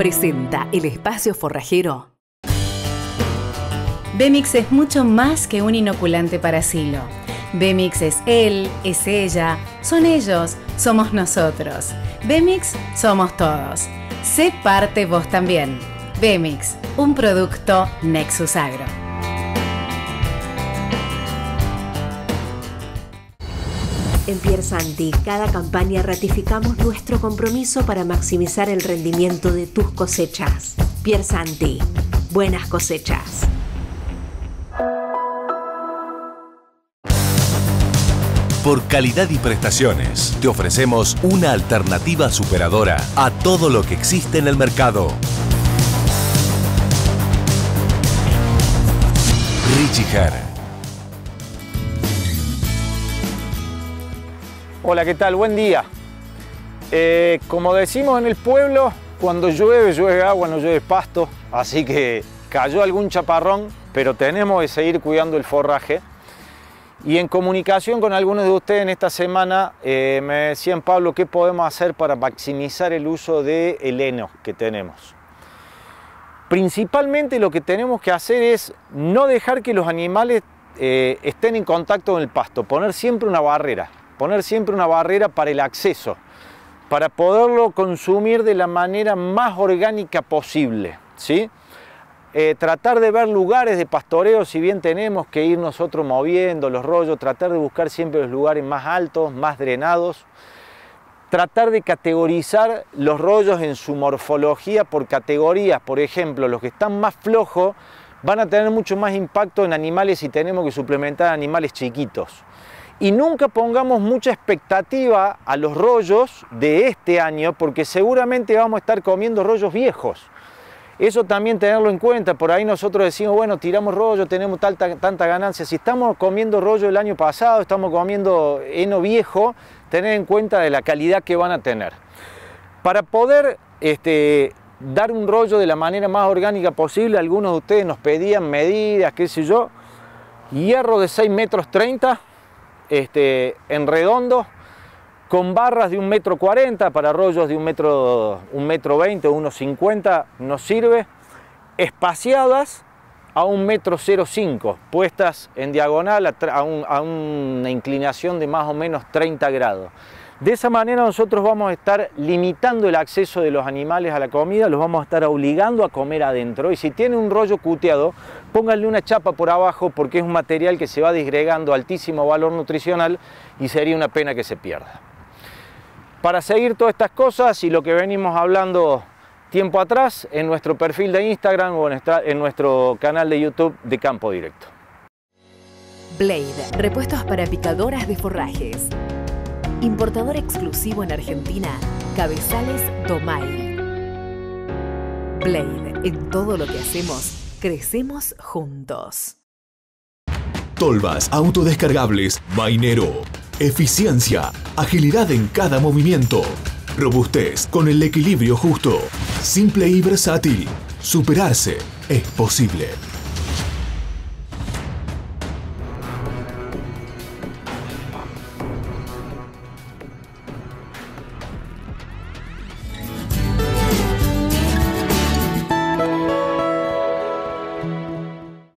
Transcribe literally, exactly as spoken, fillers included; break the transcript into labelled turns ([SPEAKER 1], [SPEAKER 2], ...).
[SPEAKER 1] presenta el espacio forrajero.
[SPEAKER 2] Bemix es mucho más que un inoculante para silo. Bemix es él, es ella, son ellos, somos nosotros. Bemix somos todos. Sé parte vos también. Bemix, un producto Nexus Agro.
[SPEAKER 3] En Piersanti, cada campaña ratificamos nuestro compromiso para maximizar el rendimiento de tus cosechas. Piersanti, buenas cosechas.
[SPEAKER 4] Por calidad y prestaciones, te ofrecemos una alternativa superadora a todo lo que existe en el mercado. Richiger.
[SPEAKER 5] Hola, ¿qué tal? Buen día. Eh, como decimos en el pueblo, cuando llueve, llueve agua, no llueve pasto. Así que cayó algún chaparrón, pero tenemos que seguir cuidando el forraje. Y en comunicación con algunos de ustedes en esta semana, eh, me decían, Pablo, ¿qué podemos hacer para maximizar el uso del heno que tenemos? Principalmente lo que tenemos que hacer es no dejar que los animales eh, estén en contacto con el pasto, poner siempre una barrera. Poner siempre una barrera para el acceso, para poderlo consumir de la manera más orgánica posible, ¿sí? Eh, tratar de ver lugares de pastoreo, si bien tenemos que ir nosotros moviendo los rollos, tratar de buscar siempre los lugares más altos, más drenados, tratar de categorizar los rollos en su morfología por categorías. Por ejemplo, los que están más flojos van a tener mucho más impacto en animales si tenemos que suplementar animales chiquitos. Y nunca pongamos mucha expectativa a los rollos de este año, porque seguramente vamos a estar comiendo rollos viejos. Eso también tenerlo en cuenta. Por ahí nosotros decimos, bueno, tiramos rollo, tenemos tanta, tanta ganancia. Si estamos comiendo rollo el año pasado, estamos comiendo heno viejo, tener en cuenta de la calidad que van a tener. Para poder este, dar un rollo de la manera más orgánica posible, algunos de ustedes nos pedían medidas, qué sé yo, hierro de seis metros treinta, Este, en redondo, con barras de un metro cuarenta, para rollos de un metro, un metro veinte o uno cincuenta nos sirve, espaciadas a un metro cero cinco, puestas en diagonal a, a, un, a una inclinación de más o menos treinta grados. De esa manera nosotros vamos a estar limitando el acceso de los animales a la comida, los vamos a estar obligando a comer adentro, y si tiene un rollo cuteado, pónganle una chapa por abajo, porque es un material que se va disgregando, altísimo valor nutricional, y sería una pena que se pierda. Para seguir todas estas cosas y lo que venimos hablando tiempo atrás, en nuestro perfil de Instagram o en nuestro canal de YouTube de Campo Directo.
[SPEAKER 1] Blade, repuestos para picadoras de forrajes. Importador exclusivo en Argentina, Cabezales Domay. Blade, en todo lo que hacemos, crecemos juntos.
[SPEAKER 6] Tolvas autodescargables Mainero. Eficiencia, agilidad en cada movimiento. Robustez con el equilibrio justo. Simple y versátil. Superarse es posible.